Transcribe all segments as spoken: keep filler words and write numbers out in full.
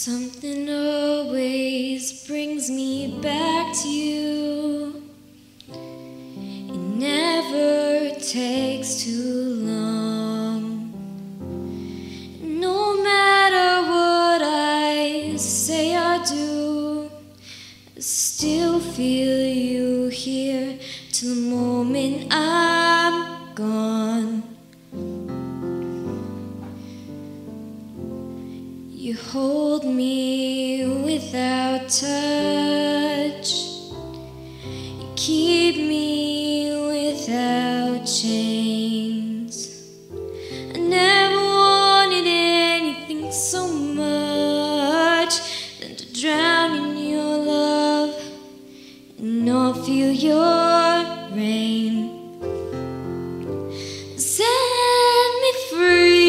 Something always brings me back to you. It never takes too long. No matter what I say or do, I still feel you here till the moment I'm gone. You hold me without touch. You keep me without chains. I never wanted anything so much than to drown in your love and not feel your rain. Set me free.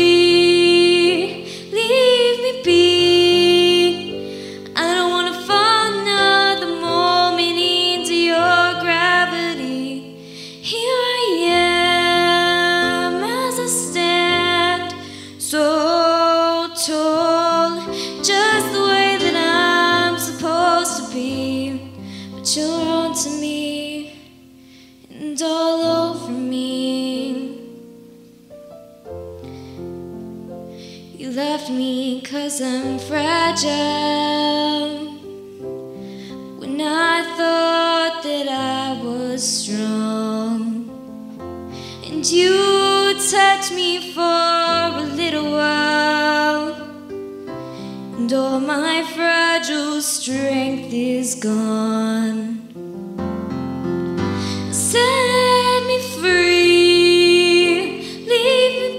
Just the way that I'm supposed to be, but you're onto me and all over me. You left me 'cause I'm fragile, when I thought that I was strong, and you touched me for a little while, and all my fragile strength is gone. Set me free, leave me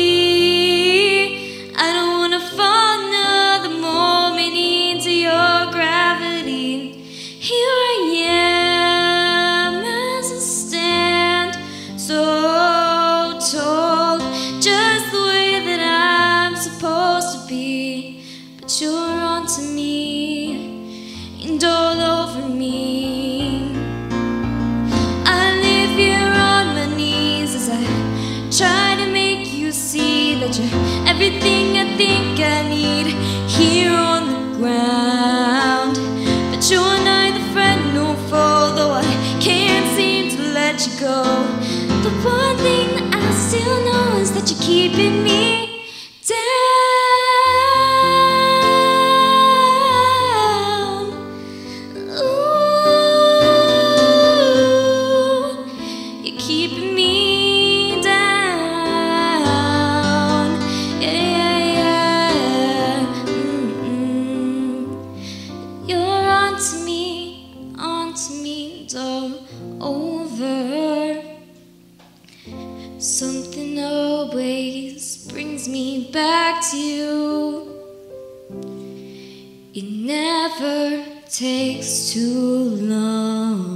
be. I don't wanna fall another moment into your gravity. Here I am as I stand, so tall, just the way that I'm supposed to be. But you're onto me and all over me. I live here on my knees as I try to make you see that you're everything I think I need here on the ground. But you're neither friend nor foe, though I can't seem to let you go. The one thing that I still know is that you're keeping me down. Keeping me down, yeah, yeah, yeah. Mm-mm. You're onto me, onto me, and all over. Something always brings me back to you. It never takes too long.